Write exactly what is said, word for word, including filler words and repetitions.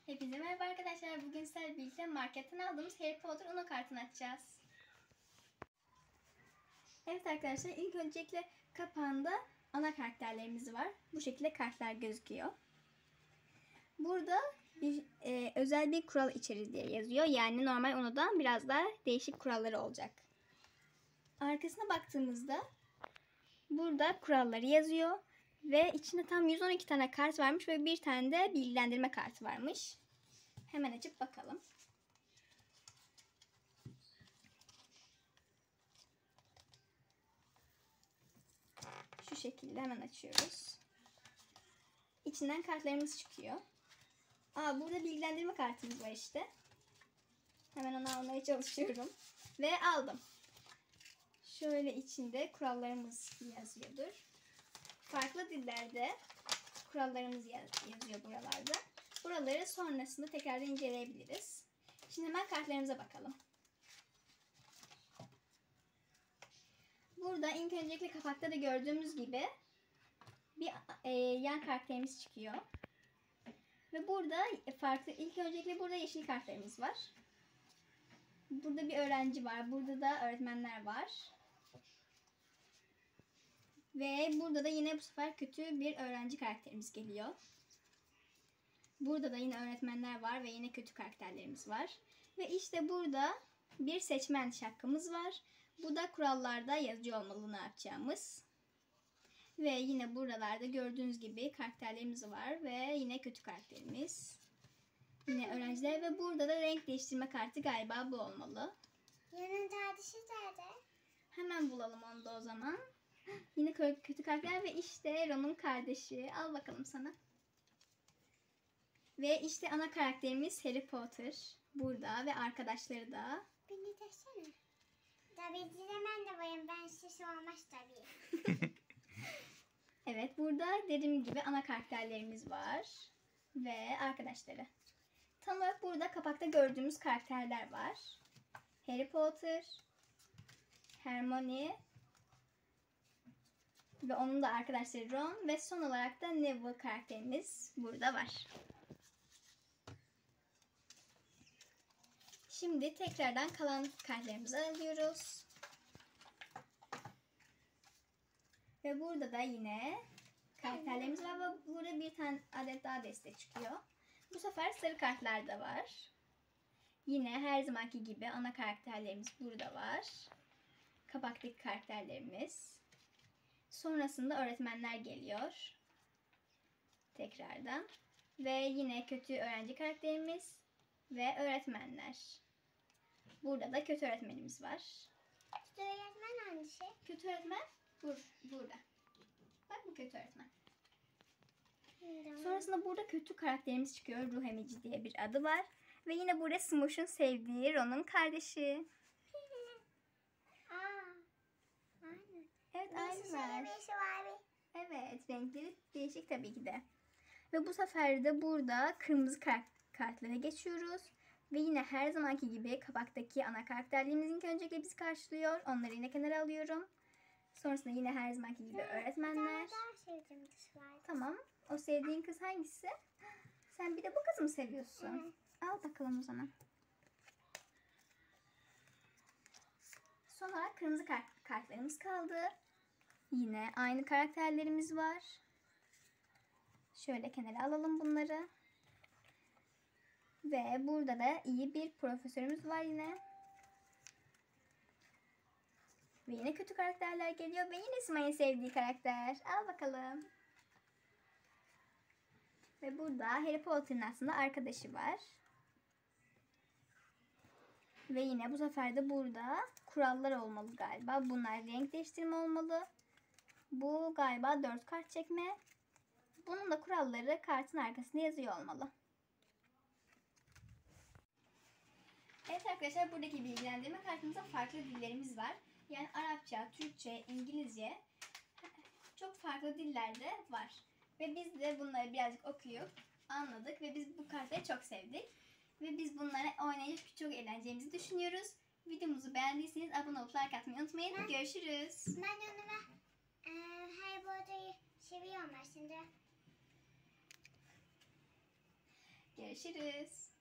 Hepinize merhaba arkadaşlar. Bugün sizlerle birlikte marketten aldığımız Harry Potter Uno kartını açacağız. Evet arkadaşlar, ilk öncelikle kapağında ana karakterlerimiz var. Bu şekilde kartlar gözüküyor. Burada bir e, özel bir kural içerir diye yazıyor. Yani normal Uno'dan biraz daha değişik kuralları olacak. Arkasına baktığımızda burada kuralları yazıyor. Ve içinde tam yüz on iki tane kart varmış ve bir tane de bilgilendirme kartı varmış. Hemen açıp bakalım. Şu şekilde hemen açıyoruz. İçinden kartlarımız çıkıyor. Aa, burada bilgilendirme kartımız var işte. Hemen onu almaya çalışıyorum. Ve aldım. Şöyle içinde kurallarımız yazıyordur. Farklı dillerde kurallarımız yazıyor buralarda. Buraları sonrasında tekrar inceleyebiliriz. Şimdi hemen kartlarımıza bakalım. Burada ilk öncelikle kapakta da gördüğümüz gibi bir e, yan karakterimiz çıkıyor. Ve burada farklı, ilk öncelikle burada yeşil kartlarımız var. Burada bir öğrenci var. Burada da öğretmenler var. Ve burada da yine bu sefer kötü bir öğrenci karakterimiz geliyor. Burada da yine öğretmenler var ve yine kötü karakterlerimiz var. Ve işte burada bir seçmen şapkamız var. Bu da kurallarda yazıyor olmalı ne yapacağımız. Ve yine buralarda gördüğünüz gibi karakterlerimiz var ve yine kötü karakterimiz. Yine öğrenciler ve burada da renk değiştirme kartı galiba bu olmalı. Yanın kardeşi nerede? Hemen bulalım onu da o zaman. Yine kötü karakter ve işte Ron'un kardeşi. Al bakalım sana. Ve işte ana karakterimiz Harry Potter. Burada ve arkadaşları da. Beni desene. Tabii dilemen de varım. Ben siz olmaz tabii. Evet, burada dediğim gibi ana karakterlerimiz var. Ve arkadaşları. Tam olarak burada kapakta gördüğümüz karakterler var. Harry Potter, Hermione ve onun da arkadaşları Ron ve son olarak da Neville karakterimiz burada var. Şimdi tekrardan kalan kartlarımızı alıyoruz. Ve burada da yine karakterlerimiz var ve burada bir tane adet daha deste çıkıyor. Bu sefer sarı kartlar da var. Yine her zamanki gibi ana karakterlerimiz burada var. Kapaktaki karakterlerimiz. Sonrasında öğretmenler geliyor. Tekrardan. Ve yine kötü öğrenci karakterimiz ve öğretmenler. Burada da kötü öğretmenimiz var. Kötü öğretmen hangisi? Kötü öğretmen bur burada. Bak bu kötü öğretmen. Sonrasında burada kötü karakterimiz çıkıyor. Ruh emici diye bir adı var. Ve yine burada Smush'un sevdiği Ron'un kardeşi. Aa, aynı. Evet, aynı var. var. Evet, renkleri değişik tabii ki de. Ve bu sefer de burada kırmızı kart kartlara geçiyoruz. Ve yine her zamanki gibi kapaktaki ana karakterliğimiz ilk öncelikle bizi karşılıyor. Onları yine kenara alıyorum. Sonrasında yine her zamanki gibi öğretmenler. Daha sevdiğim kız var. Tamam. O sevdiğin kız hangisi? Sen bir de bu kızı mı seviyorsun? Hı. Al bakalım o zaman. Son olarak kırmızı kart kartlarımız kaldı. Yine aynı karakterlerimiz var. Şöyle kenara alalım bunları. Ve burada da iyi bir profesörümüz var yine. Ve yine kötü karakterler geliyor. Ve yine Smay'ın sevdiği karakter. Al bakalım. Ve burada Harry Potter'ın aslında arkadaşı var. Ve yine bu sefer de burada kurallar olmalı galiba. Bunlar renk değiştirme olmalı. Bu galiba dört kart çekme. Bunun da kuralları kartın arkasında yazıyor olmalı. Evet arkadaşlar, buradaki bilgilendirme kartımızda farklı dillerimiz var. Yani Arapça, Türkçe, İngilizce çok farklı dillerde var. Ve biz de bunları birazcık okuyup anladık ve biz bu kartları çok sevdik. Ve biz bunları oynayıp çok eğleneceğimizi düşünüyoruz. Videomuzu beğendiyseniz abone olup like atmayı unutmayın. Ben, Görüşürüz. Ben onu ve e, Harry Potter'ı seviyorum aslında. Görüşürüz.